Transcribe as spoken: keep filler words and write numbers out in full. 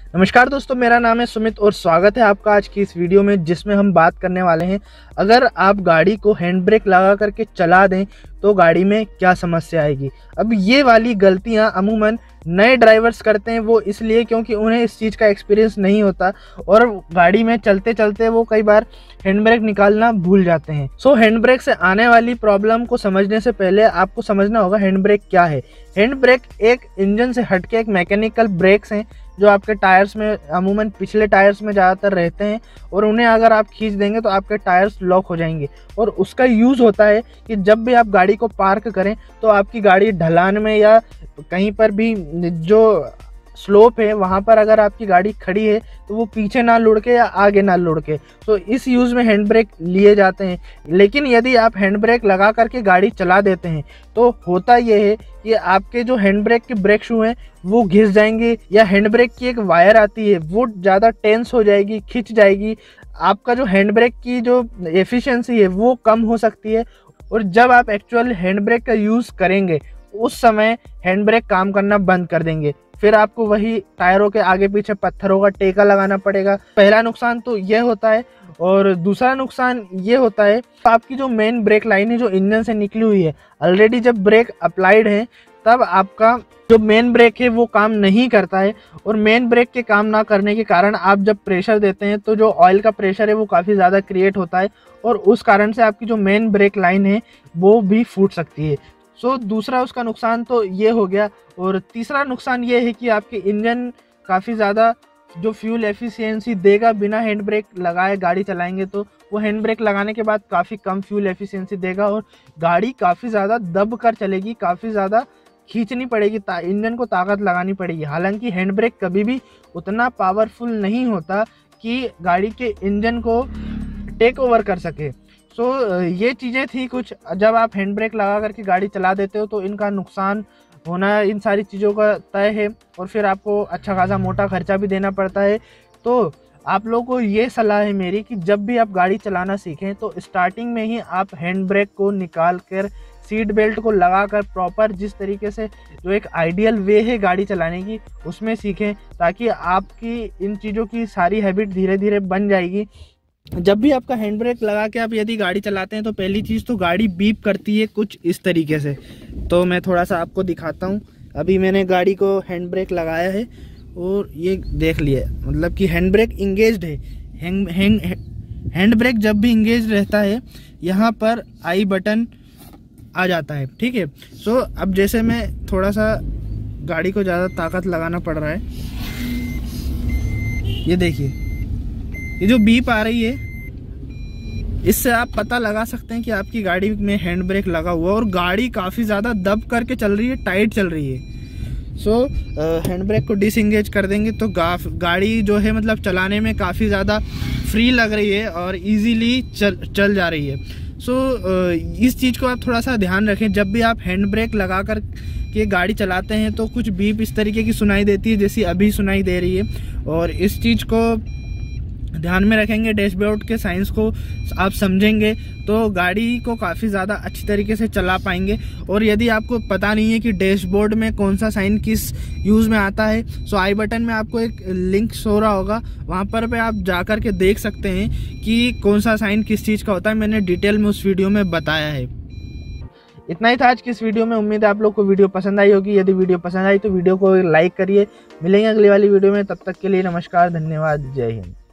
नमस्कार दोस्तों, मेरा नाम है सुमित और स्वागत है आपका आज की इस वीडियो में, जिसमें हम बात करने वाले हैं अगर आप गाड़ी को हैंड ब्रेक लगा करके चला दें तो गाड़ी में क्या समस्या आएगी। अब ये वाली गलतियां अमूमन नए ड्राइवर्स करते हैं, वो इसलिए क्योंकि उन्हें इस चीज़ का एक्सपीरियंस नहीं होता और गाड़ी में चलते चलते वो कई बार हैंड ब्रेक निकालना भूल जाते हैं। सो हैंड ब्रेक से आने वाली प्रॉब्लम को समझने से पहले आपको समझना होगा हैंड ब्रेक क्या है। हैंड ब्रेक एक इंजन से हटके एक मैकेनिकल ब्रेक्स हैं जो आपके टायर्स में अमूमन पिछले टायर्स में ज़्यादातर रहते हैं और उन्हें अगर आप खींच देंगे तो आपके टायर्स लॉक हो जाएंगे। और उसका यूज़ होता है कि जब भी आप गाड़ी को पार्क करें तो आपकी गाड़ी ढलान में या कहीं पर भी जो स्लोप है वहाँ पर अगर आपकी गाड़ी खड़ी है तो वो पीछे ना लुढ़के या आगे ना लुढ़के, तो इस यूज़ में हैंड ब्रेक लिए जाते हैं। लेकिन यदि आप हैंड ब्रेक लगा करके गाड़ी चला देते हैं तो होता ये है कि आपके जो हैंड ब्रेक के ब्रेक शू हैं वो घिस जाएंगे, या हैंड ब्रेक की एक वायर आती है वो ज़्यादा टेंस हो जाएगी, खिंच जाएगी। आपका जो हैंड ब्रेक की जो एफिशिएंसी है वो कम हो सकती है और जब आप एक्चुअल हैंड ब्रेक का यूज़ करेंगे उस समय हैंड ब्रेक काम करना बंद कर देंगे। फिर आपको वही टायरों के आगे पीछे पत्थरों का टेका लगाना पड़ेगा। पहला नुकसान तो यह होता है और दूसरा नुकसान ये होता है आपकी जो मेन ब्रेक लाइन है जो इंजन से निकली हुई है, ऑलरेडी जब ब्रेक अप्लाइड है तब आपका जो मेन ब्रेक है वो काम नहीं करता है और मेन ब्रेक के काम ना करने के कारण आप जब प्रेशर देते हैं तो जो ऑयल का प्रेशर है वो काफ़ी ज़्यादा क्रिएट होता है और उस कारण से आपकी जो मेन ब्रेक लाइन है वो भी फूट सकती है। सो so, दूसरा उसका नुकसान तो ये हो गया। और तीसरा नुकसान ये है कि आपके इंजन काफ़ी ज़्यादा जो फ्यूल एफिशिएंसी देगा बिना हैंड ब्रेक लगाए गाड़ी चलाएंगे तो वो हैंड ब्रेक लगाने के बाद काफ़ी कम फ्यूल एफिशिएंसी देगा और गाड़ी काफ़ी ज़्यादा दब कर चलेगी, काफ़ी ज़्यादा खींचनी पड़ेगी, इंजन को ताकत लगानी पड़ेगी। हालांकि हैंड ब्रेक कभी भी उतना पावरफुल नहीं होता कि गाड़ी के इंजन को टेक ओवर कर सके। सो so, ये चीज़ें थी कुछ, जब आप हैंड ब्रेक लगा करके गाड़ी चला देते हो तो इनका नुकसान होना इन सारी चीज़ों का तय है और फिर आपको अच्छा खासा मोटा खर्चा भी देना पड़ता है। तो आप लोगों को ये सलाह है मेरी कि जब भी आप गाड़ी चलाना सीखें तो स्टार्टिंग में ही आप हैंड ब्रेक को निकाल कर सीट बेल्ट को लगाकर प्रॉपर जिस तरीके से जो एक आइडियल वे है गाड़ी चलाने की उसमें सीखें, ताकि आपकी इन चीज़ों की सारी हैबिट धीरे धीरे बन जाएगी। जब भी आपका हैंड ब्रेक लगा के आप यदि गाड़ी चलाते हैं तो पहली चीज़ तो गाड़ी बीप करती है कुछ इस तरीके से। तो मैं थोड़ा सा आपको दिखाता हूँ। अभी मैंने गाड़ी को हैंड ब्रेक लगाया है और ये देख लिया, मतलब कि हैंड ब्रेक इंगेज्ड है। हैंड हैंड हैंड ब्रेक जब भी इंगेज रहता है यहाँ पर आई बटन आ जाता है, ठीक है। सो अब जैसे मैं थोड़ा सा गाड़ी को ज़्यादा ताकत लगाना पड़ रहा है, ये देखिए ये जो बीप आ रही है इससे आप पता लगा सकते हैं कि आपकी गाड़ी में हैंड ब्रेक लगा हुआ और गाड़ी काफ़ी ज़्यादा दब करके चल रही है, टाइट चल रही है। सो हैंड ब्रेक को डिसएंगेज कर देंगे तो गाड़ी जो है मतलब चलाने में काफ़ी ज़्यादा फ्री लग रही है और इजीली चल चल जा रही है। सो uh, इस चीज़ को आप थोड़ा सा ध्यान रखें। जब भी आप हैंड ब्रेक लगा कर के गाड़ी चलाते हैं तो कुछ बीप इस तरीके की सुनाई देती है जैसी अभी सुनाई दे रही है, और इस चीज़ को ध्यान में रखेंगे, डैशबोर्ड के साइंस को आप समझेंगे तो गाड़ी को काफ़ी ज़्यादा अच्छी तरीके से चला पाएंगे। और यदि आपको पता नहीं है कि डैशबोर्ड में कौन सा साइन किस यूज़ में आता है, सो आई बटन में आपको एक लिंक शो रहा होगा, वहाँ पर पे आप जा कर के देख सकते हैं कि कौन सा साइन किस चीज़ का होता है। मैंने डिटेल में उस वीडियो में बताया है। इतना ही था आज की इस वीडियो में। उम्मीद है आप लोग को वीडियो पसंद आई होगी। यदि वीडियो पसंद आई तो वीडियो को लाइक करिए। मिलेंगे अगली वाली वीडियो में, तब तक के लिए नमस्कार, धन्यवाद, जय हिंद।